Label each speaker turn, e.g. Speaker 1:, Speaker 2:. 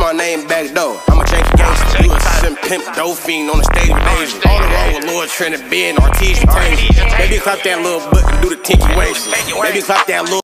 Speaker 1: my name Bckdoe. I'm a janky gangster, you a sim pimp, dope fiend on the stage with Asia. All the road with Lord Trent and Ben, artesian. Baby clap that little butt and do the Tanky Wankstas. Baby clap that little